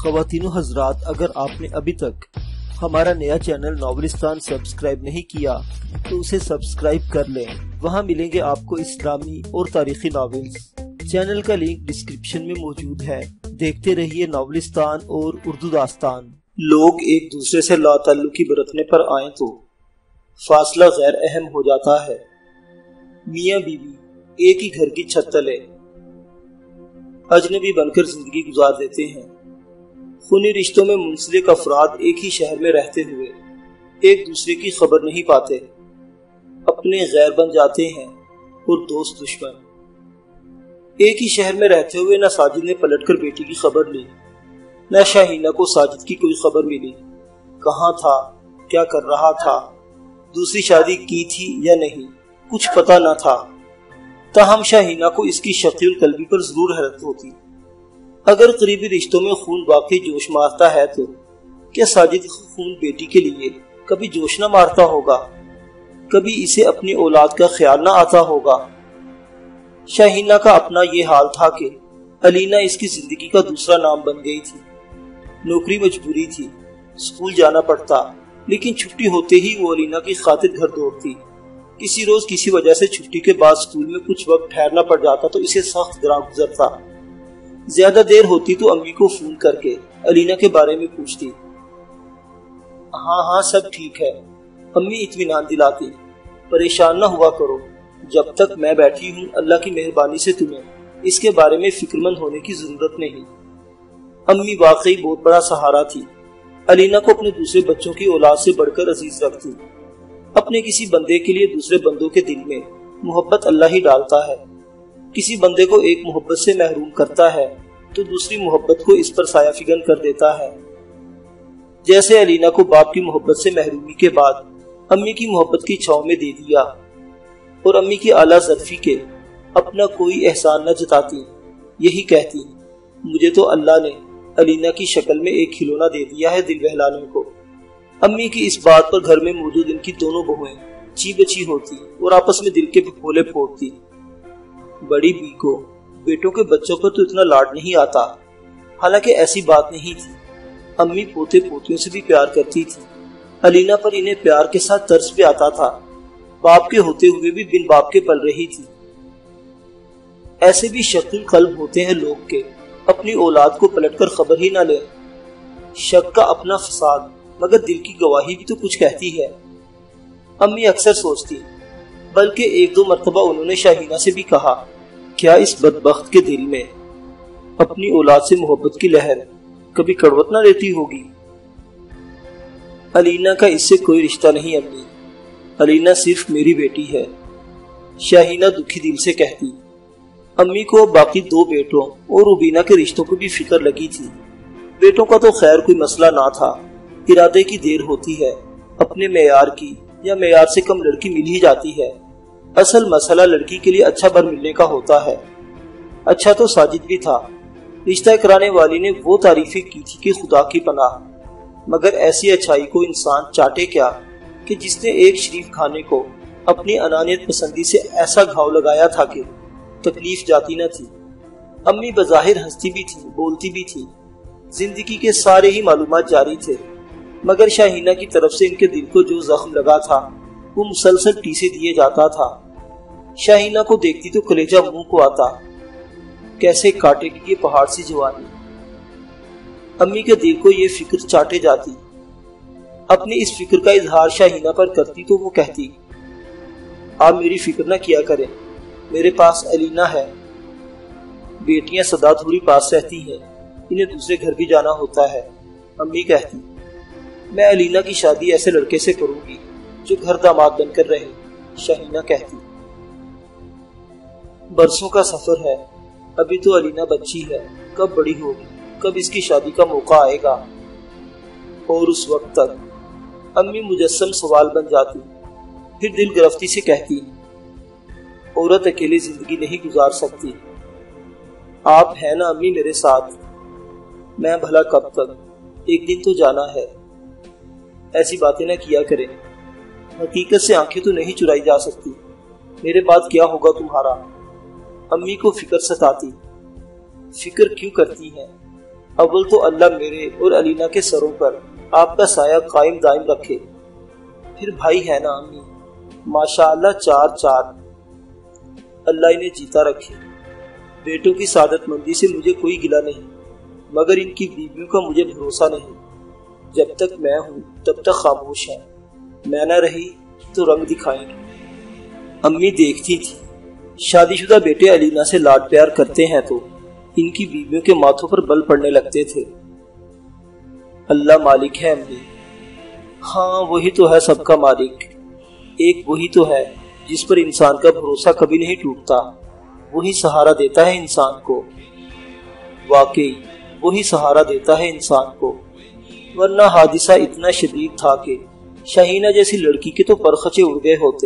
خواتین و حضرات، اگر آپ نے ابھی تک ہمارا نیا چینل ناولستان سبسکرائب نہیں کیا تو اسے سبسکرائب کر لیں۔ وہاں ملیں گے آپ کو اسلامی اور تاریخی ناولز۔ چینل کا لنک ڈسکرپشن میں موجود ہے۔ دیکھتے رہیے ناولستان اور اردو داستان۔ لوگ ایک دوسرے سے لا تعلقی برتنے پر آئیں تو فاصلہ غیر اہم ہو جاتا ہے۔ میاں بیوی ایک ہی گھر کی چھت تلے اجنبی بن کر زندگی گزار دیتے ہیں۔ خونی رشتوں میں منسلک افراد ایک ہی شہر میں رہتے ہوئے ایک دوسرے کی خبر نہیں پاتے، اپنے غیر بن جاتے ہیں اور دوست دشمن۔ ایک ہی شہر میں رہتے ہوئے نہ ساجد نے پلٹ کر بیٹی کی خبر لی، نہ شاہینہ کو ساجد کی کوئی خبر ملی۔ کہاں تھا، کیا کر رہا تھا، دوسری شادی کی تھی یا نہیں، کچھ پتہ نہ تھا۔ تاہم شاہینہ کو اس کی شقی القلبی پر ضرور حیرت ہوتی۔ اگر قریبی رشتوں میں خون واقعی جوش مارتا ہے تو کیا ساجد کا خون بیٹی کے لیے کبھی جوش نہ مارتا ہوگا؟ کبھی اسے اپنی اولاد کا خیال نہ آتا ہوگا؟ شاہینہ کا اپنا یہ حال تھا کہ علینا اس کی زندگی کا دوسرا نام بن گئی تھی۔ نوکری مجبوری تھی، اسکول جانا پڑتا، لیکن چھٹی ہوتے ہی وہ علینا کی خاطر گھر دوڑتی۔ کسی روز کسی وجہ سے چھٹی کے بعد اسکول میں کچھ وقت ٹھہرنا پڑ جاتا تو اسے سخت گراں گزرتا۔ زیادہ دیر ہوتی تو امی کو فون کر کے علینا کے بارے میں پوچھتی۔ ہاں سب ٹھیک ہے، امی اطمینان دلاتی۔ پریشان نہ ہوا کرو، جب تک میں بیٹھی ہوں اللہ کی مہربانی سے تمہیں اس کے بارے میں فکر مند ہونے کی ضرورت نہیں۔ امی واقعی بہت بڑا سہارا تھی۔ علینا کو اپنے دوسرے بچوں کی اولاد سے بڑھ کر عزیز رکھتی۔ اپنے کسی بندے کے لیے دوسرے بندوں کے دل میں محبت اللہ ہی ڈالتا ہے۔ کسی بندے کو ایک محبت سے محروم کرتا ہے تو دوسری محبت کو اس پر سایہ فگن کر دیتا ہے۔ جیسے علینا کو باپ کی محبت سے محرومی کے بعد امی کی محبت کی چھاؤں میں دے دیا اور امی کی اعلیٰ ظرفی کے اپنا کوئی احسان نہ جتاتی، یہی کہتی مجھے تو اللہ نے علینا کی شکل میں ایک کھلونا دے دیا ہے دل بہلانے کو۔ امی کی اس بات پر گھر میں موجود ان کی دونوں بہویں چی بچی ہوتی اور آپس میں دل کے پھولے پھوڑتی۔ بڑی بی کو بیٹوں کے بچوں پر تو اتنا لاڈ نہیں آتا، حالانکہ ایسی بات نہیں تھی۔ امی پوتے پوتیوں سے بھی پیار کرتی تھی۔ علینا پر انہیں پیار کے ساتھ ترس بھی آتا تھا، باپ کے ہوتے ہوئے بھی بن باپ کے پل رہی تھی۔ ایسے بھی شکی قلب ہوتے ہیں لوگ کے اپنی اولاد کو پلٹ کر خبر ہی نہ لیں۔ شک کا اپنا فساد، مگر دل کی گواہی بھی تو کچھ کہتی ہے۔ امی اکثر سوچتی، بلکہ ایک دو مرتبہ انہوں نے شاہینہ سے بھی کہا، کیا اس بدبخت کے دل میں اپنی اولاد سے محبت کی لہر کبھی کڑوت نہ لیتی ہوگی؟ علینا کا اس سے کوئی رشتہ نہیں امی، علینا صرف میری بیٹی ہے، شاہینہ دکھی دل سے کہتی۔ امی کو باقی دو بیٹوں اور روبینہ کے رشتوں کو بھی فکر لگی تھی۔ بیٹوں کا تو خیر کوئی مسئلہ نہ تھا، ارادے کی دیر ہوتی ہے، اپنے معیار کی یا معیار سے کم لڑکی مل ہی جاتی ہے۔ اصل مسئلہ لڑکی کے لیے اچھا بر ملنے کا ہوتا ہے۔ اچھا تو ساجد بھی تھا، رشتہ کرانے والی نے وہ تعریفیں کی تھی کہ خدا کی پناہ، مگر ایسی اچھائی کو انسان چاٹے کیا کہ جس نے ایک شریف کھانے کو اپنی انانیت پسندی سے ایسا گھاؤ لگایا تھا کہ تکلیف جاتی نہ تھی۔ امی بظاہر ہنستی بھی تھی، بولتی بھی تھی، زندگی کے سارے ہی معلومات جاری تھے، مگر شاہینہ کی طرف سے ان کے دل کو جو زخم لگا تھا وہ مسلسل ٹیسے دیے جاتا تھا۔ شاہینہ کو دیکھتی تو کلیجہ منہ کو آتا، کیسے کاٹے گی یہ پہاڑ سی جوانی۔ امی کے دل کو یہ فکر چاٹے جاتی۔ اپنی اس فکر کا اظہار شاہینہ پر کرتی تو وہ کہتی، آپ میری فکر نہ کیا کریں، میرے پاس علینا ہے۔ بیٹیاں سدا تھوڑی پاس رہتی ہیں، انہیں دوسرے گھر بھی جانا ہوتا ہے۔ امی کہتی، میں علینا کی شادی ایسے لڑکے سے کروں گی جو گھر داماد بن کر رہے۔ شاہینہ کہتی، برسوں کا سفر ہے، ابھی تو علینا بچی ہے، کب بڑی ہوگی، کب اس کی شادی کا موقع آئے گا، اور اس وقت تک امی مجسم سوال بن جاتی۔ پھر دل گرفتی سے کہتی، عورت اکیلی زندگی نہیں گزار سکتی، آپ ہیں نا امی میرے ساتھ، میں بھلا کب تک، ایک دن تو جانا ہے۔ ایسی باتیں نہ کیا کریں، حقیقت سے آنکھیں تو نہیں چرائی جا سکتی، میرے بعد کیا ہوگا تمہارا؟ امی کو فکر ستاتی۔ فکر کیوں کرتی ہیں؟ اول تو اللہ میرے اور علینا کے سروں پر آپ کا سایہ قائم دائم رکھے۔ پھر بھائی ہے نا امی، ماشاءاللہ 4 اللہ انہیں جیتا رکھے۔ بیٹوں کی سعادت مندی سے مجھے کوئی گلہ نہیں، مگر ان کی بیویوں کا مجھے بھروسہ نہیں۔ جب تک میں ہوں تب تک خاموش ہیں، میں نہ رہی تو رنگ دکھائیں گے۔ امی دیکھتی تھی شادی شدہ بیٹے علینا سے لاڈ پیار کرتے ہیں تو ان کی بیویوں کے ماتھوں پر بل پڑنے لگتے تھے۔ اللہ مالک ہے امی، ہاں وہی تو ہے سب کا مالک، ایک وہی تو ہے جس پر انسان کا بھروسہ کبھی نہیں ٹوٹتا، وہی سہارا دیتا ہے انسان کو۔ واقعی وہی سہارا دیتا ہے انسان کو، ورنہ حادثہ اتنا شدید تھا کہ شاہینہ جیسی لڑکی کے تو پرخچے اڑ گئے ہوتے۔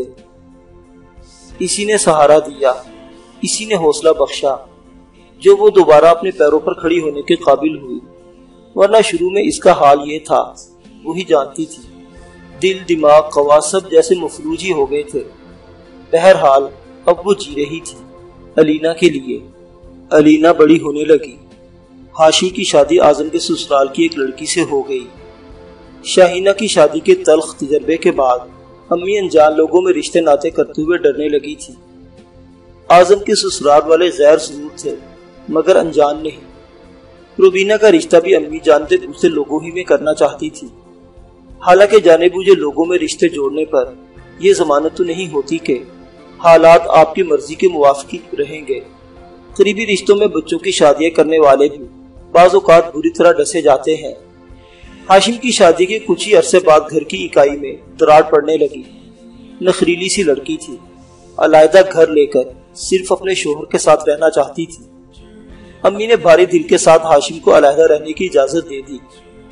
اسی نے سہارا دیا، اسی نے حوصلہ بخشا جو وہ دوبارہ اپنے پیروں پر کھڑی ہونے کے قابل ہوئی، ورنہ شروع میں اس کا حال یہ تھا وہی جانتی تھی۔ دل دماغ قوا سب جیسے مفلوج ہی ہو گئے تھے۔ بہرحال اب وہ جی رہی تھی علینا کے لیے۔ علینا بڑی ہونے لگی، ہاشم کی شادی اعظم کے سسرال کی ایک لڑکی سے ہو گئی۔ شاہینہ کی شادی کے تلخ تجربے کے بعد امی انجان لوگوں میں رشتے ناطے کرتے ہوئے ڈرنے لگی تھی۔ اعظم کے سسرال والے غیر ضرور تھے مگر انجان نہیں۔ روبینہ کا رشتہ بھی امی جانتے دوسرے لوگوں ہی میں کرنا چاہتی تھی، حالانکہ جانے بوجھے لوگوں میں رشتے جوڑنے پر یہ ضمانت تو نہیں ہوتی کہ حالات آپ کی مرضی کے موافق رہیں گے۔ قریبی رشتوں میں بچوں کی شادیاں کرنے والے بھی بعض اوقات بری طرح ڈسے جاتے ہیں۔ ہاشم کی شادی کے کچھ ہی عرصے بعد گھر کی اکائی میں دراڑ پڑنے لگی۔ نخریلی سی لڑکی تھی، علیحدہ گھر لے کر صرف اپنے شوہر کے ساتھ رہنا چاہتی تھی۔ امی نے بھاری دل کے ساتھ ہاشم کو علیحدہ رہنے کی اجازت دے دی۔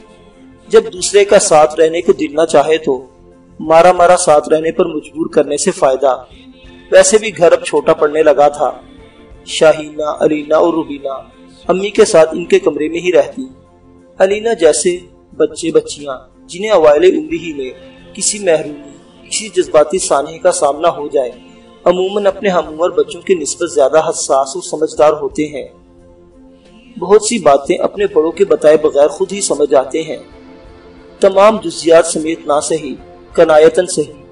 جب دوسرے کا ساتھ رہنے کو دل نہ چاہے تو مارا مارا ساتھ رہنے پر مجبور کرنے سے فائدہ۔ ویسے بھی گھر اب چھوٹا پڑنے لگا تھا۔ شاہینہ، علینا اور روبینہ امی کے ساتھ ان کے کمرے میں ہی رہتی۔ علینا جیسے بچے بچیاں جنہیں اوائل عمری ہی میں کسی محرومی، کسی جذباتی سانحے کا سامنا ہو جائے، عموماً اپنے ہم عمر بچوں کی نسبت زیادہ حساس اور سمجھدار ہوتے ہیں۔ بہت سی باتیں اپنے بڑوں کے بتائے بغیر خود ہی سمجھ آتے ہیں، تمام جزیات سمیت نہ صحیح کنایتاً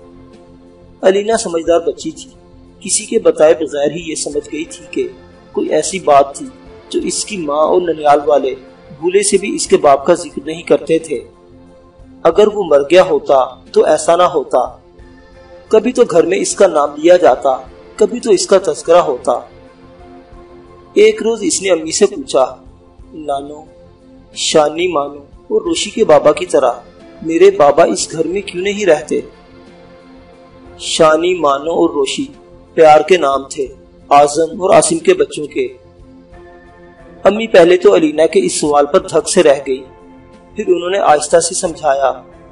صحیح۔ علینا سمجھدار بچی تھی، کسی کے بتائے بغیر ہی یہ سمجھ گئی تھی کہ کوئی ایسی بات تھی جو اس کی ماں اور ننیال والے بھولے سے بھی اس کے باپ کا ذکر نہیں کرتے تھے۔ اگر وہ مر گیا ہوتا تو ایسا نہ ہوتا، کبھی تو گھر میں اس کا نام لیا جاتا، کبھی تو اس کا تذکرہ ہوتا۔ ایک روز اس نے امی سے پوچھا، نانو، شانی مانو اور روشی کے بابا کی طرح میرے بابا اس گھر میں کیوں نہیں رہتے؟ شانی، مانو اور روشی پیار کے نام تھے، اعظم اور عاصم کے بچوں کے۔ امی پہلے تو علینا کے اس سوال پر دھک سے رہ گئی، پھر انہوں نے آہستہ سے سمجھایا،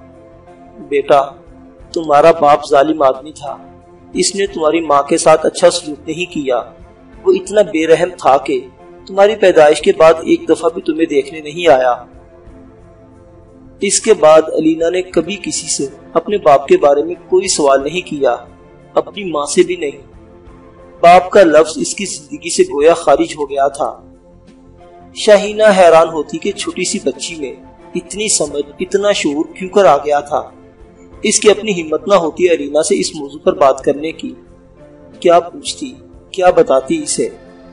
بیٹا تمہارا باپ ظالم آدمی تھا، اس نے تمہاری ماں کے ساتھ اچھا سلوک نہیں کیا، وہ اتنا بے رحم تھا کہ تمہاری پیدائش کے بعد ایک دفعہ بھی تمہیں دیکھنے نہیں آیا۔ اس کے بعد علینا نے کبھی کسی سے اپنے باپ کے بارے میں کوئی سوال نہیں کیا، اپنی ماں سے بھی نہیں۔ باپ کا لفظ اس کی زندگی سے گویا خارج ہو گیا تھا۔ شاہینہ حیران ہوتی کہ چھوٹی سی بچی میں اتنی سمجھ، اتنا شعور کیوں کر آ گیا تھا۔ اس کی اپنی ہمت نہ ہوتی علینا سے اس موضوع پر بات کرنے کی۔ کیا پوچھتی، کیا بتاتی اسے؟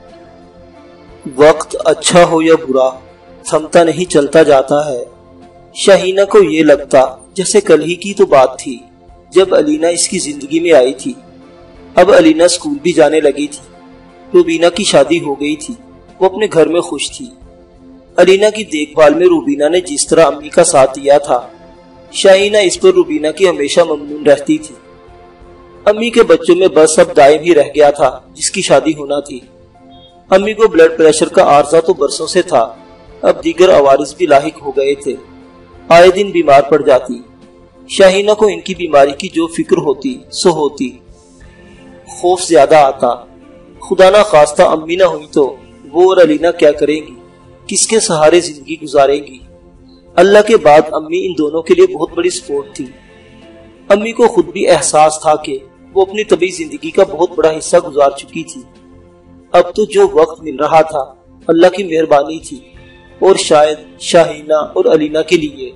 وقت اچھا ہو یا برا تھمتا نہیں، چلتا جاتا ہے۔ شاہینہ کو یہ لگتا جیسے کل ہی کی تو بات تھی جب علینا اس کی زندگی میں آئی تھی۔ اب علینا اسکول بھی جانے لگی تھی، روبینہ کی شادی ہو گئی تھی، وہ اپنے گھر میں خوش تھی۔ علینا کی دیکھ بھال میں روبینہ نے جس طرح امی کا ساتھ دیا تھا، شاہینہ اس پر روبینہ کی ہمیشہ ممنون رہتی تھی۔ امی کے بچوں میں بس اب دائم ہی رہ گیا تھا جس کی شادی ہونا تھی۔ امی کو بلڈ پریشر کا عارضہ تو برسوں سے تھا، اب دیگر عوارض بھی لاحق ہو گئے تھے، آئے دن بیمار پڑ جاتی۔ شاہینہ کو ان کی بیماری کی جو فکر ہوتی سو ہوتی، خوف زیادہ آتا۔ خدا نہ خواستہ امی نہ ہوئی تو وہ اور علینا کیا کریں گی، کس کے سہارے زندگی گزاریں گی؟ اللہ کے بعد امی ان دونوں کے لیے بہت بڑی سپورٹ تھی۔ امی کو خود بھی احساس تھا کہ وہ اپنی طبعی زندگی کا بہت بڑا حصہ گزار چکی تھی۔ اب تو جو وقت مل رہا تھا اللہ کی مہربانی تھی، اور شاید شاہینہ اور علینا کے لیے۔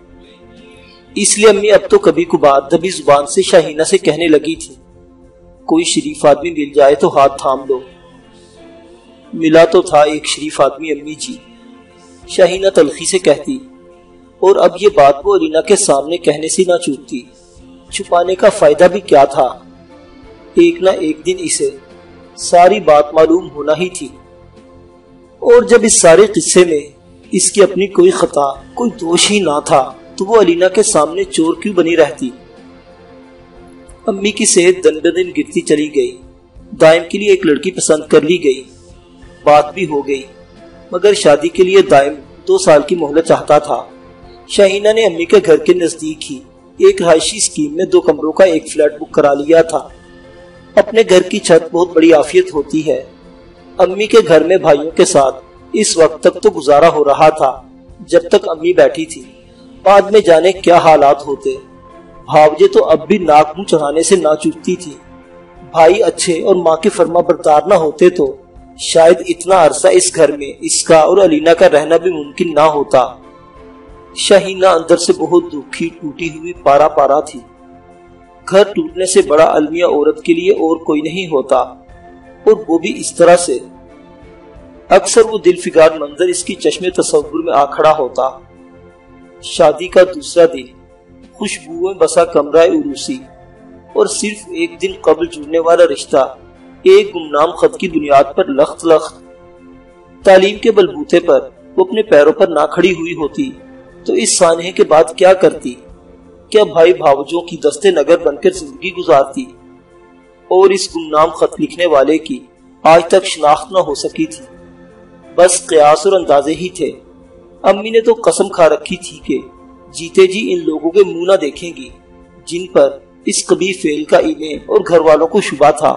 اس لیے امی اب تو کبھی کبھار دبی زبان سے شاہینہ سے کہنے لگی تھی، کوئی شریف آدمی مل جائے تو ہاتھ تھام لو۔ ملا تو تھا ایک شریف آدمی امی جی، شاہینہ تلخی سے کہتی، اور اب یہ بات وہ علینا کے سامنے کہنے سے نہ چوکتی، چھپانے کا فائدہ بھی کیا تھا، ایک نہ ایک دن اسے ساری بات معلوم ہونا ہی تھی۔ اور جب اس سارے قصے میں اس کی اپنی کوئی خطا، کوئی دوش ہی نہ تھا، تو وہ علینا کے سامنے چور کیوں بنی رہتی؟ امی کی صحت دن بدن گرتی چلی گئی، دائم کے لیے ایک لڑکی پسند کر لی گئی، بات بھی ہو گئی، مگر شادی کے لیے دائم 2 سال کی مہلت چاہتا تھا۔ شاہینہ نے امی کے گھر کے نزدیک ہی ایک رہائشی اسکیم میں 2 کمروں کا ایک فلیٹ بک کرا لیا تھا۔ اپنے گھر کی چھت بہت بڑی عافیت ہوتی ہے۔ امی کے گھر میں بھائیوں کے ساتھ اس وقت تک تو گزارا ہو رہا تھا جب تک امی بیٹھی تھی، بعد میں جانے کیا حالات ہوتے۔ بھاوجے تو اب بھی ناک منہ چڑھانے سے نہ چوکتی تھی۔ بھائی اچھے اور ماں کے فرما بردار نہ ہوتے تو شاید اتنا عرصہ اس گھر میں اس کا اور علینا کا رہنا بھی ممکن نہ ہوتا۔ شاہینہ اندر سے بہت دکھی، ٹوٹی ہوئی پارا پارا تھی۔ گھر ٹوٹنے سے بڑا المیہ عورت کے لیے اور کوئی نہیں ہوتا، اور وہ بھی اس طرح سے۔ اکثر وہ دل فگار منظر اس کی چشم تصور میں آ کھڑا ہوتا۔ شادی کا دوسرا دن، خوشبوئیں بسا کمرہ عروسی، اور صرف ایک دن قبل جڑنے والا رشتہ ایک گمنام خط کی بنیاد پر لخت لخت۔ تعلیم کے بلبوتے پر وہ اپنے پیروں پر نہ کھڑی ہوئی ہوتی تو اس سانحے کے بعد کیا کرتی؟ کیا بھائی بھاوجوں کی دستے نگر بن کر زندگی گزارتی؟ اور اس گمنام خط لکھنے والے کی آج تک شناخت نہ ہو سکی تھی، بس قیاس اور اندازے ہی تھے۔ امی نے تو قسم کھا رکھی تھی کہ جیتے جی ان لوگوں کے منہ نہ دیکھیں گی جن پر اس قبیح فعل کا انہیں اور گھر والوں کو شبہ تھا۔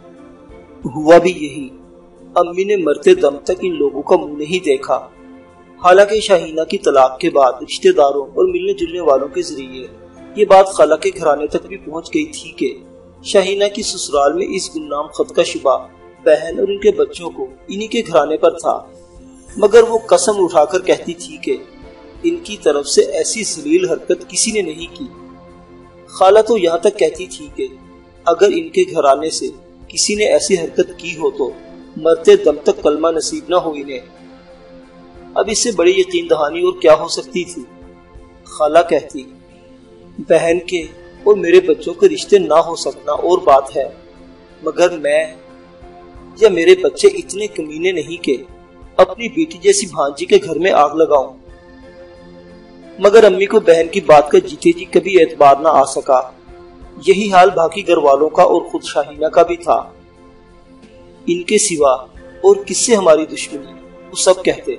ہوا بھی یہی، امی نے مرتے دم تک ان لوگوں کا منہ نہیں دیکھا۔ حالانکہ شاہینہ کی طلاق کے بعد رشتہ داروں اور ملنے جلنے والوں کے ذریعے یہ بات خالہ کے گھرانے تک بھی پہنچ گئی تھی کہ شاہینہ کی سسرال میں اس گمنام خط کا شبہ بہن اور ان کے بچوں کو انہی کے گھرانے پر تھا، مگر وہ قسم اٹھا کر کہتی تھی کہ ان کی طرف سے ایسی ذلیل حرکت کسی نے نہیں کی۔ خالہ تو یہاں تک کہتی تھی کہ اگر ان کے گھرانے سے کسی نے ایسی حرکت کی ہو تو مرتے دم تک کلمہ نصیب نہ ہو انہیں۔ اب اس سے بڑی یقین دہانی اور کیا ہو سکتی تھی؟ خالہ کہتی، بہن کے اور میرے بچوں کے رشتے نہ ہو سکنا اور بات ہے، مگر میں یا میرے بچے اتنے کمینے نہیں کہ اپنی بیٹی جیسی بھانجی کے گھر میں آگ لگاؤں۔ مگر امی کو بہن کی بات کا جیتے جی کبھی اعتبار نہ آ سکا۔ یہی حال باقی گھر والوں کا اور خود شاہینہ کا بھی تھا۔ ان کے سوا اور کس سے ہماری دشمنی، وہ سب کہتے۔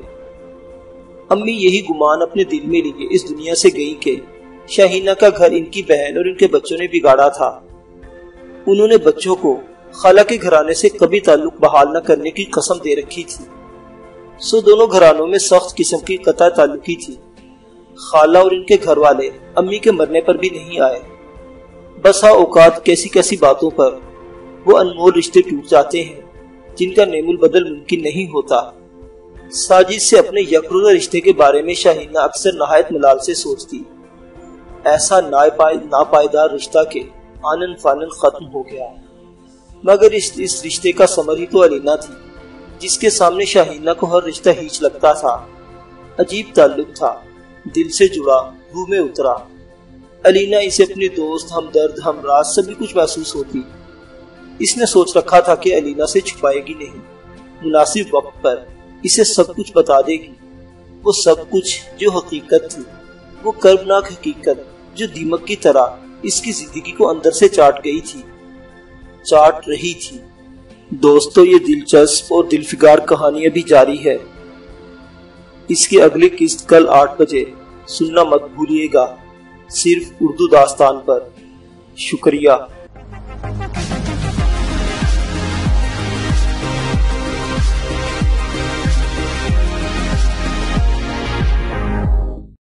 امی یہی گمان اپنے دل میں لیے اس دنیا سے گئی کہ شاہینہ کا گھر ان کی بہن اور ان کے بچوں نے بگاڑا تھا۔ انہوں نے بچوں کو خالہ کے گھرانے سے کبھی تعلق بحال نہ کرنے کی قسم دے رکھی تھی، سو دونوں گھرانوں میں سخت قسم کی قطع تعلقی تھی۔ خالہ اور ان کے گھر والے امی کے مرنے پر بھی نہیں آئے۔ بسا اوقات کیسی کیسی باتوں پر وہ انمول رشتے ٹوٹ جاتے ہیں جن کا نعم البدل ممکن نہیں ہوتا۔ ساجد سے اپنے یکروزہ رشتے کے بارے میں شاہینہ اکثر نہایت ملال سے سوچتی، ایسا ناپائیدار رشتہ کے آنن فانن ختم ہو گیا، مگر اس رشتے کا ثمر ہی تو علینا تھی، جس کے سامنے شاہینہ کو ہر رشتہ ہیچ لگتا تھا۔ عجیب تعلق تھا، دل سے جڑا، روح میں اترا۔ علینا اسے اپنی دوست، ہمدرد، ہمراز سبھی کچھ محسوس ہوتی۔ اس نے سوچ رکھا تھا کہ علینا سے چھپائے گی نہیں، مناسب وقت پر اسے سب کچھ بتا دے گی، وہ سب کچھ جو حقیقت تھی، وہ کربناک حقیقت جو دیمک کی طرح اس کی زندگی کو اندر سے چاٹ گئی تھی، چاٹ رہی تھی۔ دوستو، یہ دلچسپ اور دلفگار کہانی ابھی جاری ہے۔ اس کی اگلی قسط کل 8 بجے سننا مت بھولیے گا، صرف اردو داستان پر۔ شکریہ۔